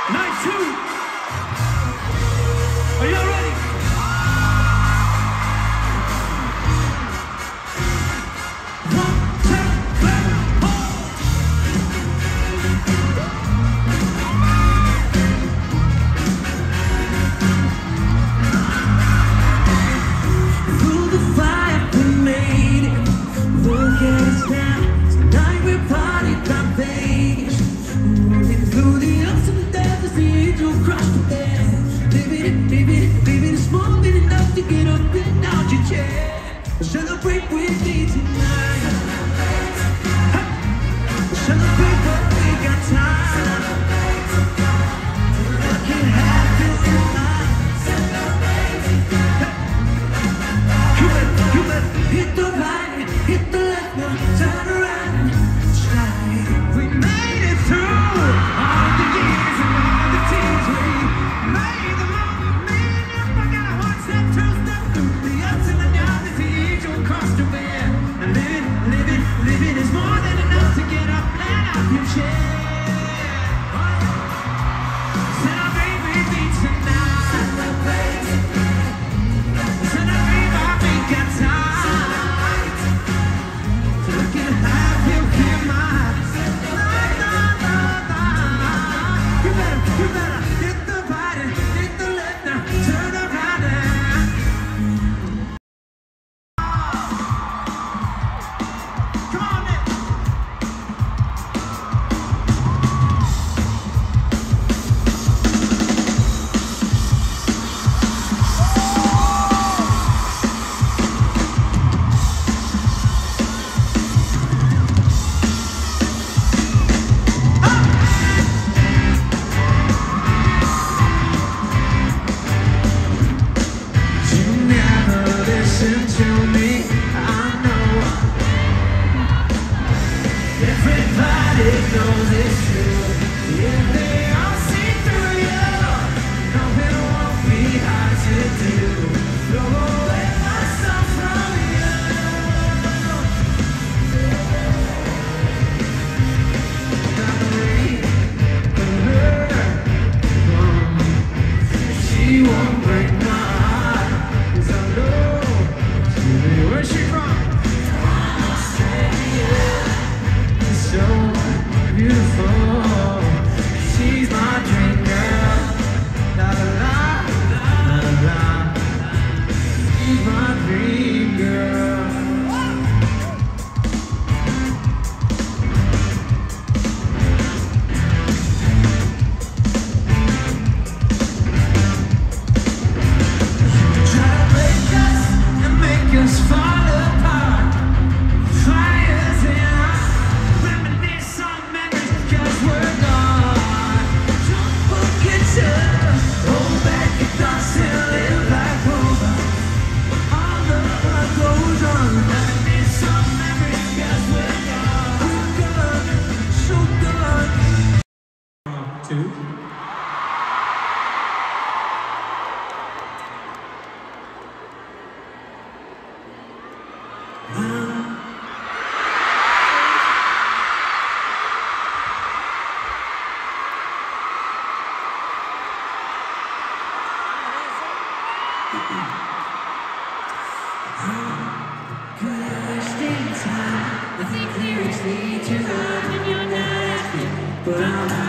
Night two. Are y'all ready? One, two, three, four. Through the fire we made it. Look at us now. Tonight we're party down Vegas. Rolling through the ups and downs as the angel crushed the bed. Living it's more than enough to get up and out your chair. Celebrate with me tonight. Celebrate what we got time. I can have you in mind. You better hit the right, hit the left, now turn around. We made it through all the years and all the tears. We made the moment, man. I got a one step, two step through the ups and the downs as the angel crossed the bed. And living is more than enough to get up and out your chair. Celebrate with me tonight. Celebrate while we got time. So I can have you in mind. You better hit the right and hit the left now. Turn around now. Come on then. You never listen to me, I know. Everybody knows it's true. If they all see through you, no, it won't be hard to do. Throw away my stuff from you. Got away from her. She won't break my heart. 'Cause I know. Where's she from? Australia. So beautiful. She's my dream girl. La la la, la la la. She's my dream girl. Try to break us and make us fall apart. Fires in us, reminisce on memories 'cause we're gone. Don't forget to hold back your thoughts and live like robots. All the love goes on. Reminisce on memories 'cause we're gone. We're gone, so gone. 2. Wasting time. I think lyrics lead to love when you're not asking. But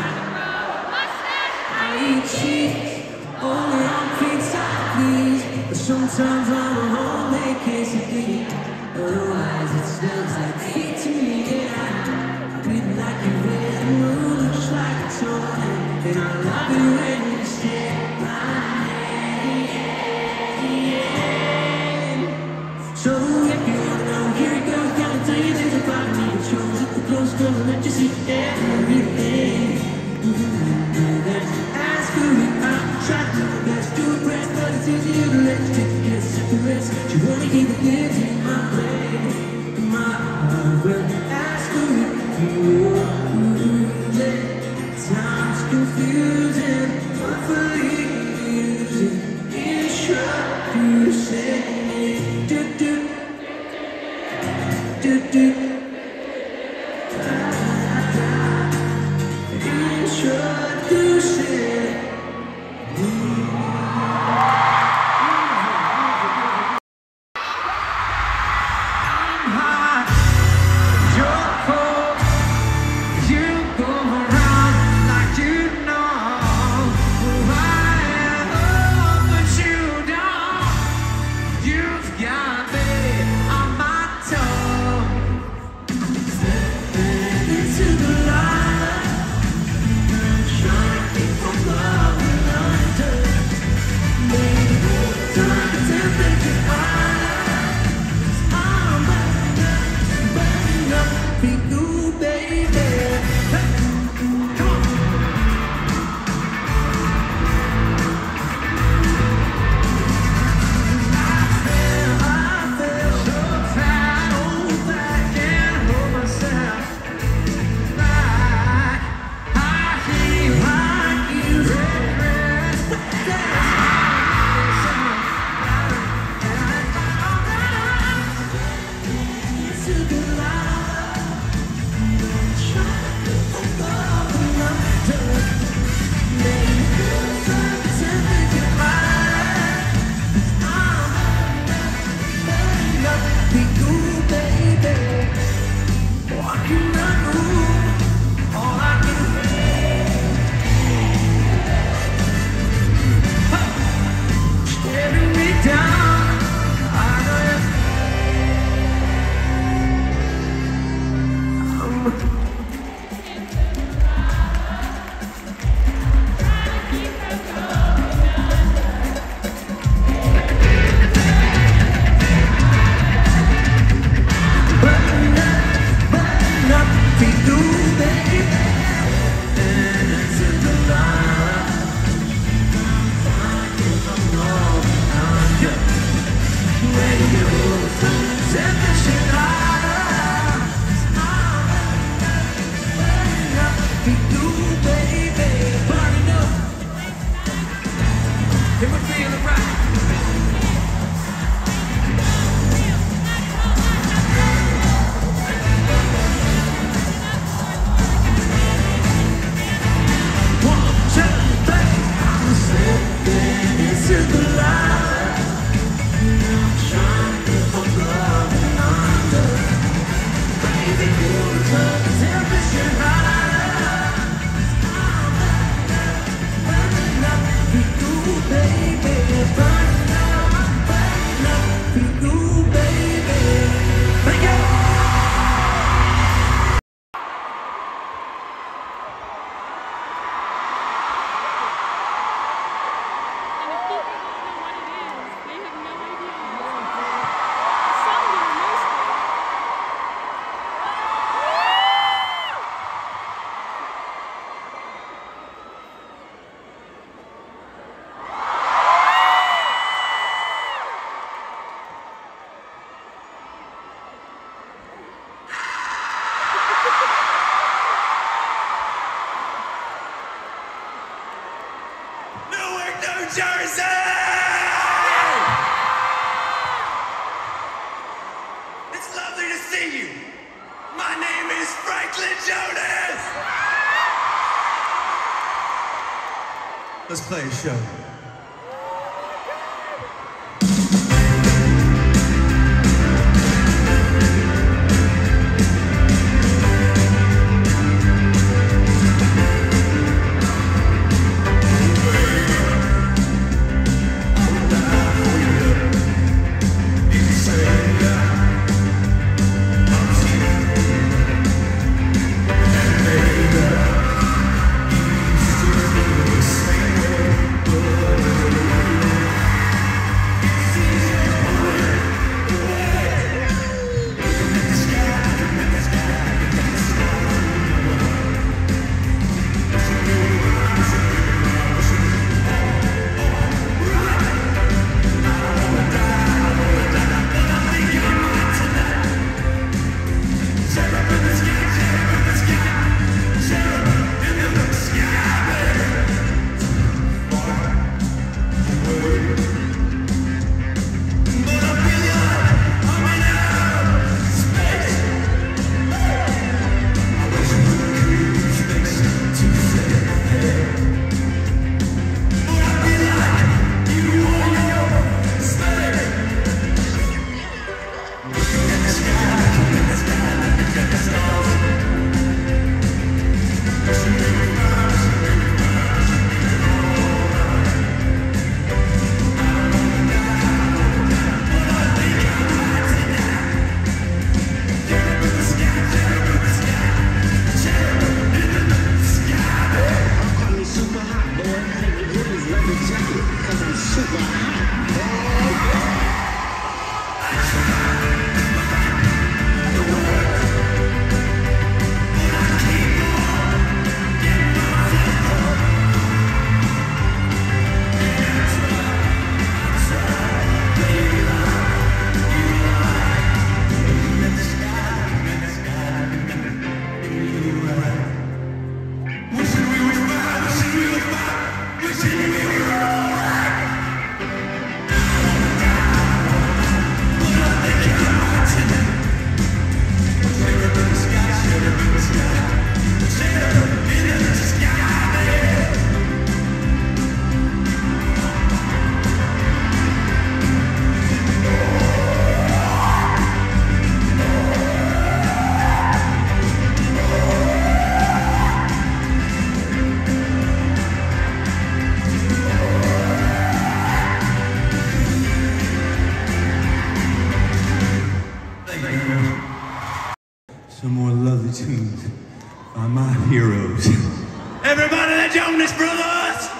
I eat cheese only on pizza, please. But sometimes I'm a homemade quesadilla. Otherwise it smells like feet to me. Yeah, breathe like a red moon, looks like a toy. And I love it when you stay by me. So if you wanna know, here it goes. Gotta tell you things about me. It shows at the close door and let you see everything. Ask her if I'm trying to do best, do it best, but it's easier to let you take a second rest. She wanna keep it there in my brain, in my heart. Well, ask her if you lose it. Time's confusing, hopefully using. Introducing do do do do. Introduce Jersey! It's lovely to see you. My name is Franklin Jonas. Let's play a show. But Some more lovely tunes by my heroes. Everybody, the Jonas Brothers!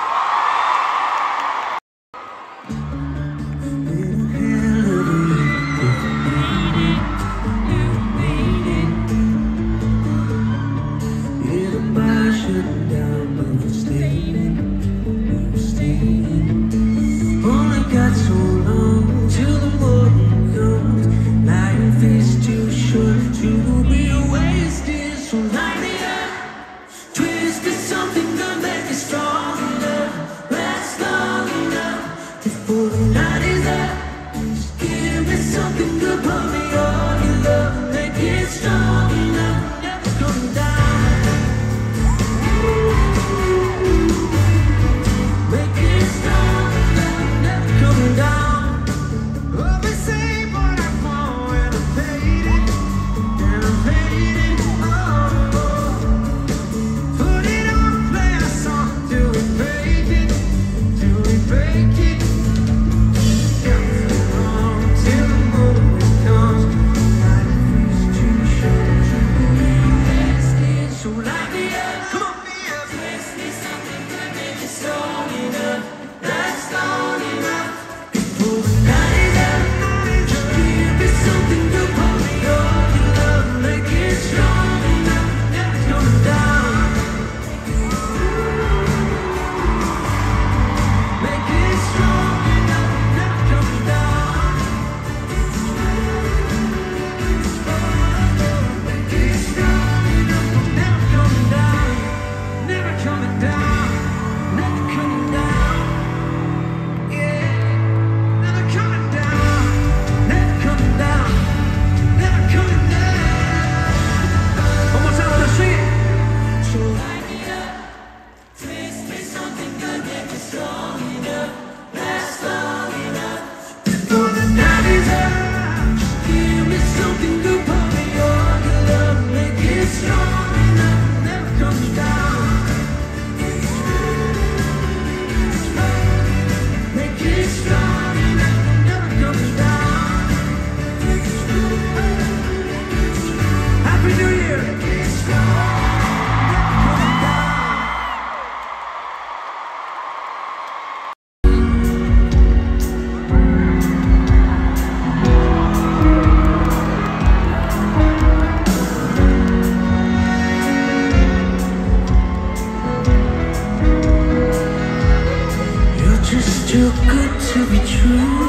Too good to be true.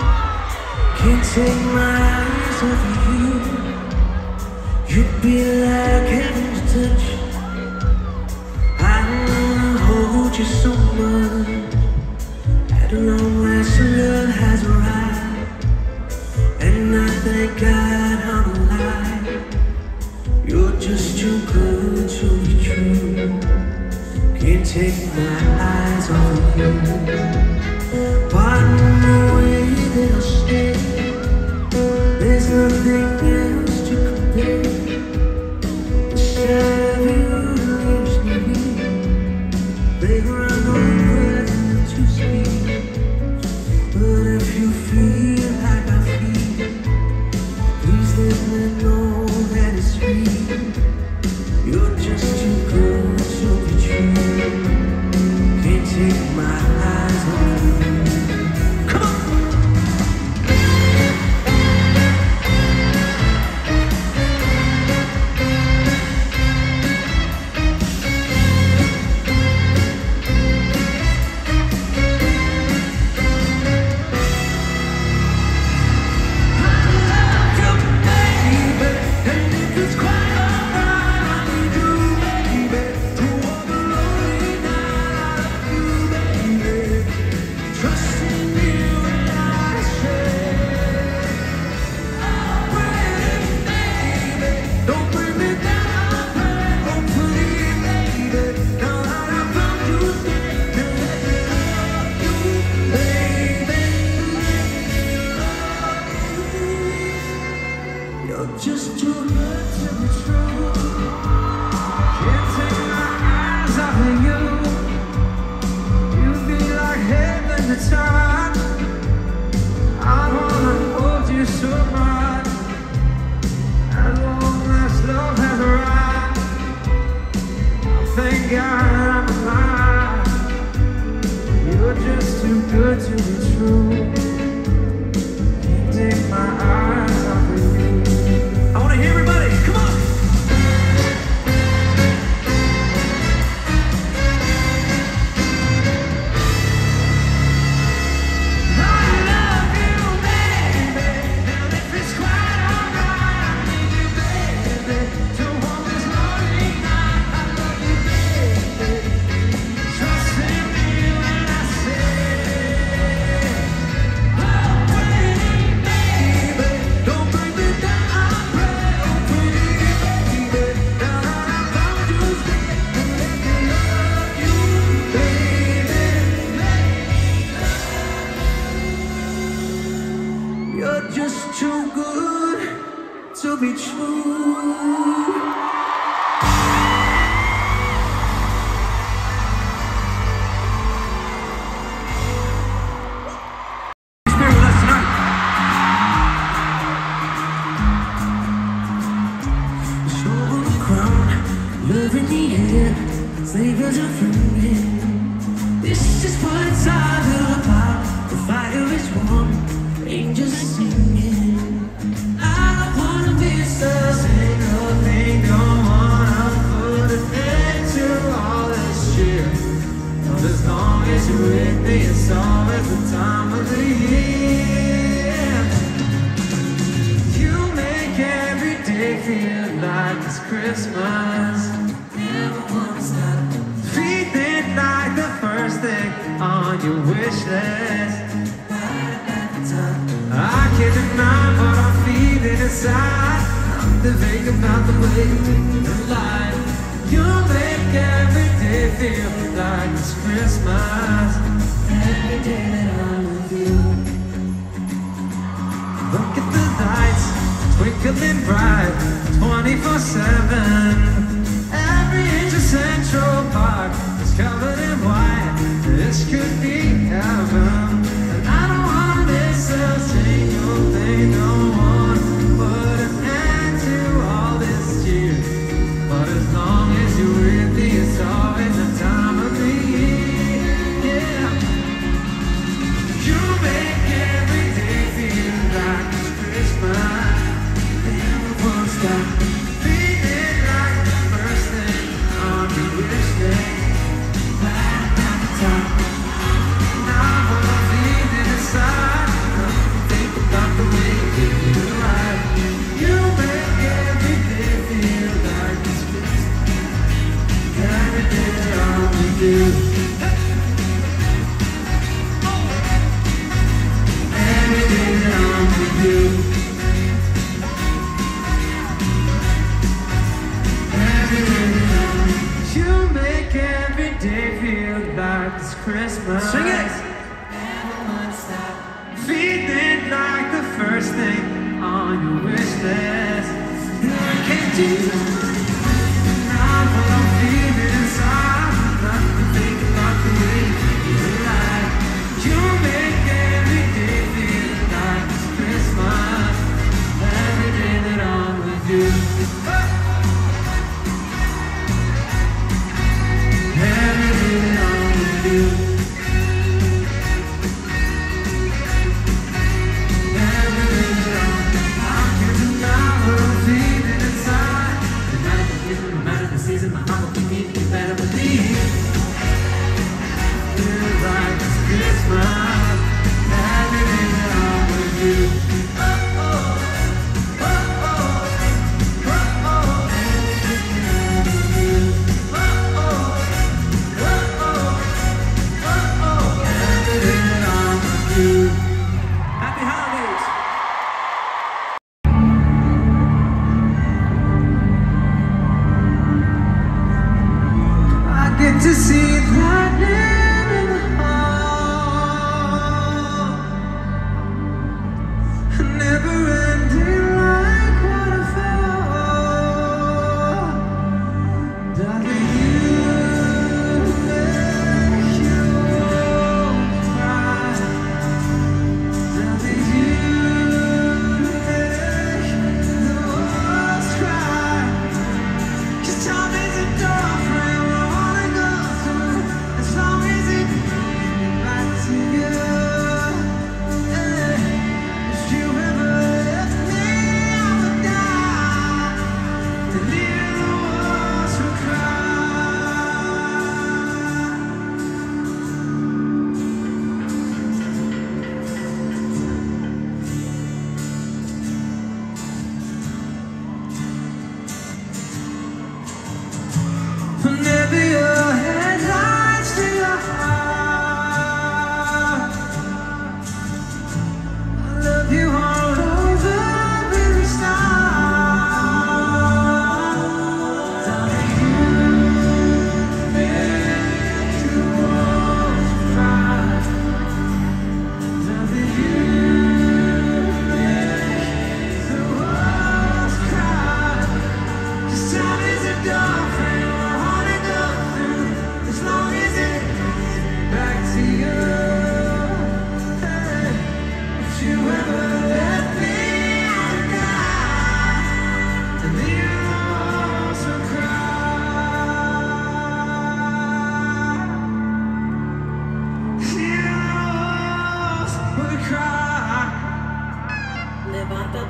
Can't take my eyes off of you. You'd be like heaven to touch. I wanna hold you so much. At long last, love has arrived, and I thank God I'm alive. You're just too good to be true. Can't take my eyes off of you. Pardon the way that I'll stay. There's nothing else to compare. The sight of you leaves me. Baby, I know your presence to speak. But if you feel like I feel, please let me know that it's real. You're just too good to be true. Can't take my eyes off you. to be true. Spirit with us tonight. Show on the crown, love in the air, flavors of fruit. This is what it's all about. The fire is warm, angels are singing. I don't wanna miss a single thing. Don't wanna put an end to all this cheer. But as long as you're with me, it's always the time of the year. You make every day feel like it's Christmas. Never wanna stop. Feeling like the first thing on your wish list. I can't deny what I'm feeling inside. I'm thinking about the way you make me alive. You make every day feel like it's Christmas. Every day that I'm with you. Look at the lights, twinkling bright, 24/7. Every inch of Central Park is covered in white. This could be heaven, and I don't wanna miss a single thing. Don't want to put an end to all this cheer. But as long as you're with me, it's always the time of the year. Yeah. You make every day feel like it's Christmas. Never won't stop. Feeling like the first thing on your wish list. Right at the top. Now what I'm feeling inside. Think about the way you do it right. You make every day feel like it's Christmas. Every day that I'm with you. Every day that I'm with you. Every day that I'm with you. You make every day feel like it's Christmas. Sing it! Feeling like the first thing on your wish list. I can't do now what I'm feeling inside. Not to think about the way you lie. You make every day feel like it's Christmas. Every day that I'm with you. Every day that I'm with you. My heart will keep you better believe. Feels like it's Christmas. Every day that I'm with you. Oh oh, oh oh, oh oh. Every day that I'm with you. Oh oh, oh oh, oh oh. Every day that I'm with you. Happy holidays. Get to see lightning in the heart.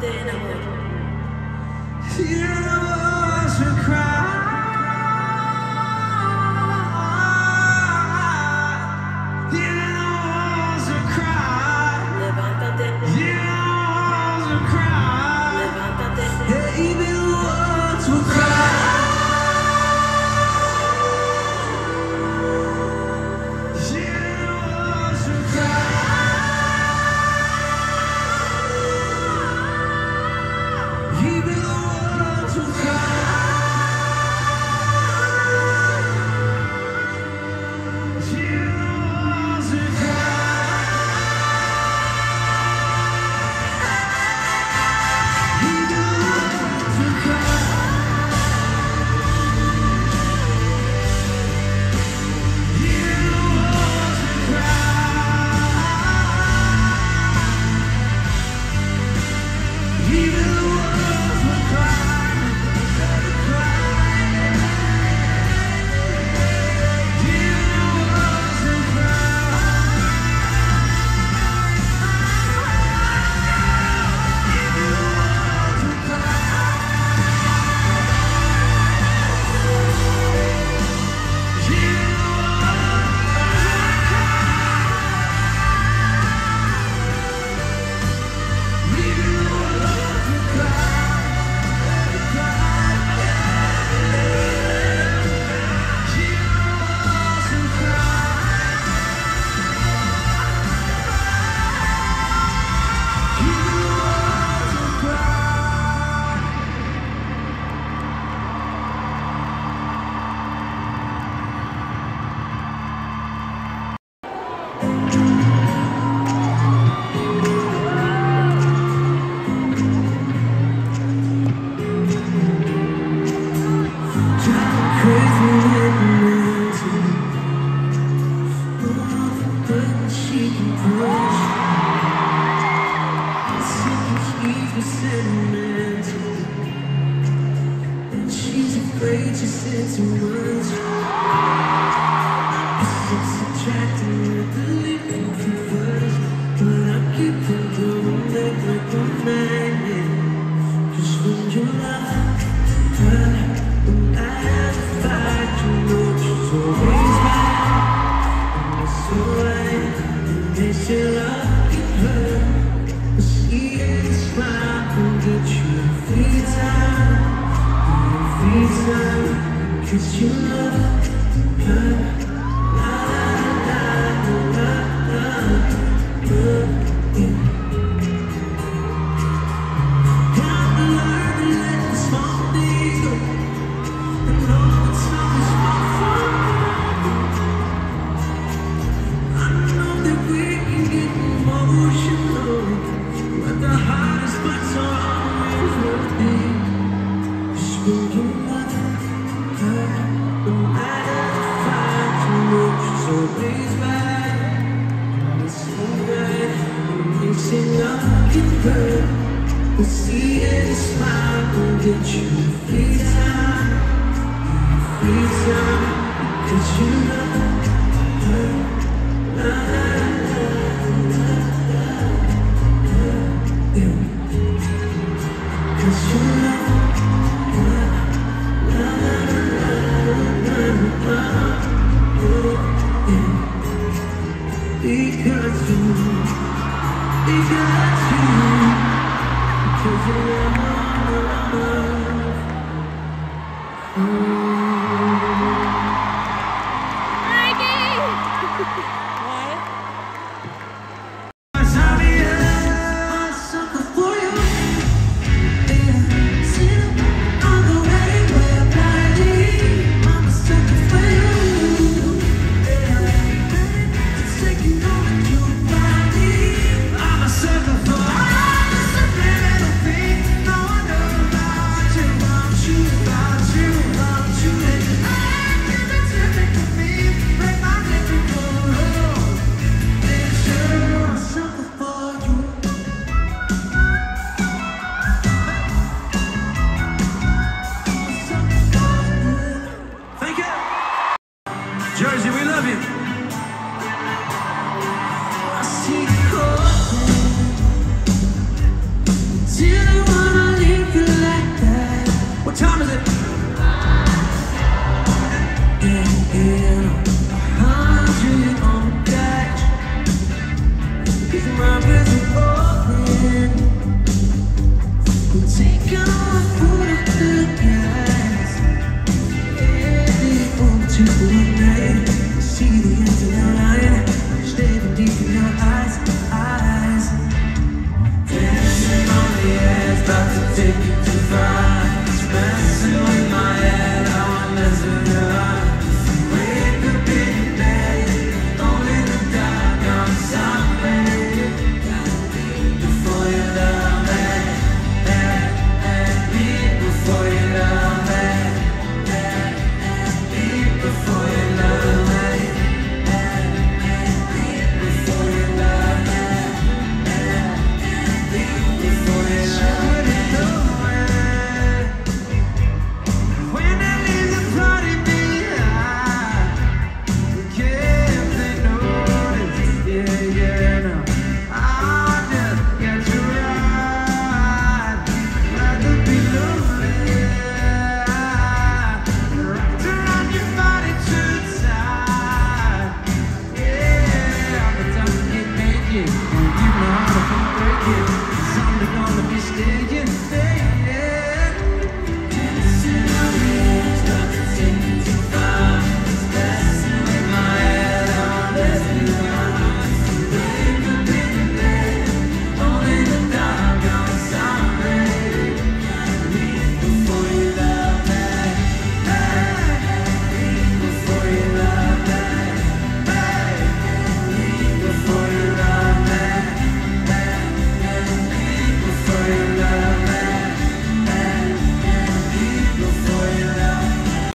Hear the walls will cry. Hear the walls will cry. Hear the walls will cry. Yeah, even the walls will cry. She's afraid she said too much. It's attracting me, believing me first. But I keep on doing that like a man. Cause when you love her, when I have to fight, you know she's always right. And it's alright, and they say love can hurt. But she ain't smile can get you every time. Cause you love her. La la la la la la. Yeah. Gotta learn to let the small things go. And know that something's my fault. I know that we can get emotional, but the hardest parts are always hurting. Just when you love her, no matter the fight, you know she's always right. And it's alright, when they say love can hurt, but seeing a smile will get you every time. Because you love her. La la la la la la. Yeah. Cause you love her. La la la la la la. Yeah. Because you love